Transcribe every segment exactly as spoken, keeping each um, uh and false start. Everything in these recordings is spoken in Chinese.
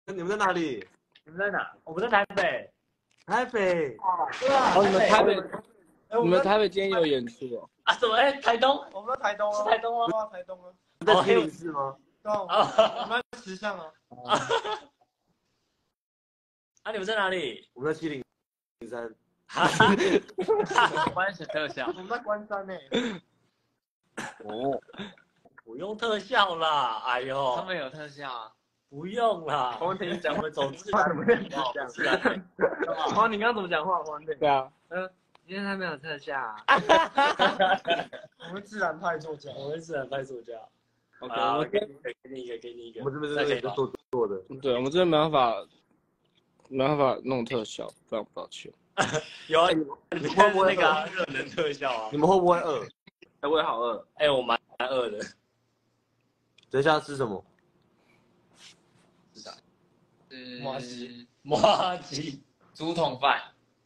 你们在哪里？ 你们在哪？我们在台北。 台北。 对啊。 哦，你们台北，你们台北今天有演出哦？ 啊，什么？哎，台东？ 我们在台东啊。 是台东吗？ 台东啊。 在七零四吗？ 对啊。我们在石像啊。 啊，你们在哪里？ 我们在七零三。 关系特效。 我们在关山呢。 哦。不用特效啦，哎呦。 他们有特效啊。 不用啦。 黄婷讲我们走自然美，自然美。 黄婷刚刚怎么讲话？黄婷。 对啊。嗯，今天他没有特效啊。 我们自然派作家。 我们自然派作家。 OK， 我给给你一个，给你一个。 我们这边是做做的。 对，我们这边没办法，没办法弄特效，非常抱歉。 有啊，你们会不会那个热能特效啊？ 你们会不会饿？ 哎，我也好饿。 哎，我蛮饿的。 等一下吃什么？ 是啥？ 麻鸡，麻鸡， 竹筒饭。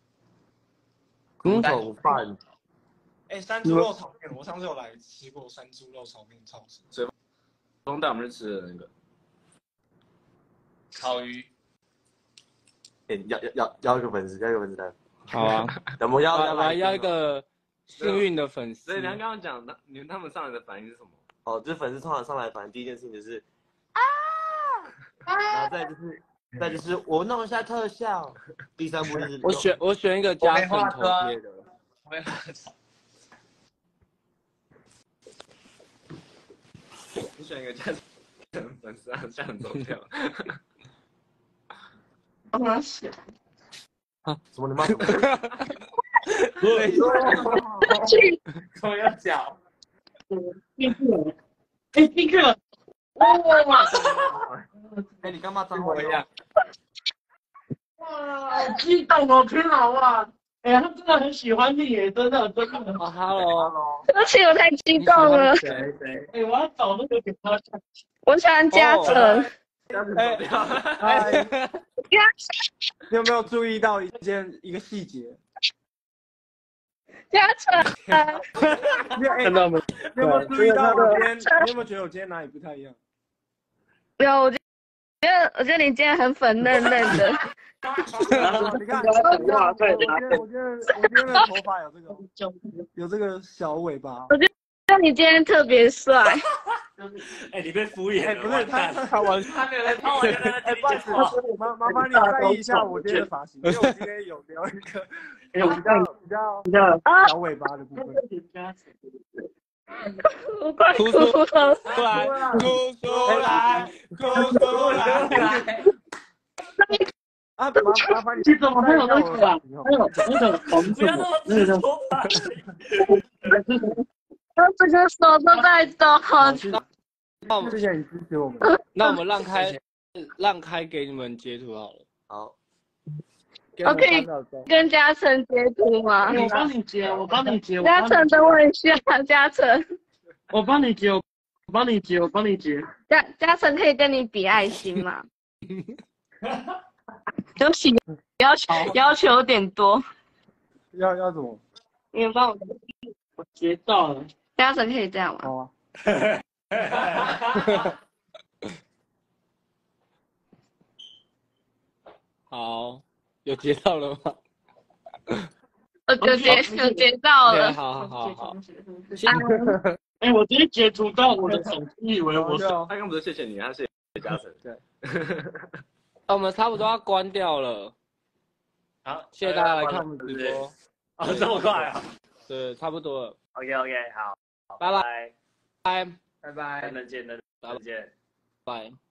竹筒饭。 哎，山猪肉炒面，我上次有来吃过山猪肉炒面，超好吃。 水风带我们去吃的那个烤鱼。 哎，要要要要一个粉丝，要一个粉丝单。 好啊， 我们要要来要一个幸运的粉丝。 所以你刚刚讲，那你他们上来的反应是什么？哦，就是粉丝通常上来，反正第一件事情就是啊，然后再就是再就是我弄一下特效。第三步就是我选我选一个加粉头贴的。我没化妆。你选一个加粉粉丝啊，这样走掉。 我要选。 啊？什么？你骂什么？ 对， 什么要讲？ 进去了，哎，进去了！哇！ 哎，你干嘛脏话一样？ 哇，好激动哦！天老啊！哎，他真的很喜欢你耶，真的真的。 哦 ，Hello， 而且我太激动了。 谁谁？ 哎，我要找那个给他看。 我喜欢嘉诚。 哎，你有没有注意到一件一个细节？ 嘉诚， 看到没？你有没有注意到我今天？你有没有觉得我今天哪里不太一样？ 有，我觉得我觉得你今天很粉嫩嫩的。 你看，我今天我今天我今天的头发有这个有这个小尾巴。 我觉得你今天特别帅。 哎，你被敷衍了。 哎，不是他他玩， 他没有在他玩在哎，不好意思，麻麻烦你在意一下我今天的发型，因为我今天有留一个有比较比较比较小尾巴的部分。 我快哭了！ 出来，哭出来，哭出来！ 啊，麻麻烦你， 这怎么会有那个啊？还有那个黄色，那个头发。 他这个手都在抖。 那我们谢谢你支持我们。 那我们让开，让开给你们截图好了。 好。 我可以跟嘉诚截图吗？ 我帮你截，我帮你截。 嘉诚，等我一下，嘉诚。 我帮你截，我帮你截，我帮你截。 嘉嘉诚可以跟你比爱心吗？对不起，要求要求有点多。 要要怎么？ 你们帮我， 我截到了。 嘉诚可以这样吗？ 好啊。 好，有截到了吗？ 我有截有截到了。 好好好好。 哎，我直接截图到我的手机，以为我是。 他刚不是谢谢你，他谢谢嘉诚。 对。 我们差不多要关掉了。 好， 谢谢大家来看我们直播。 啊，这么快啊？ 对，差不多了。 OK OK， 好， 拜拜，拜拜拜，等等见，等等见， 拜。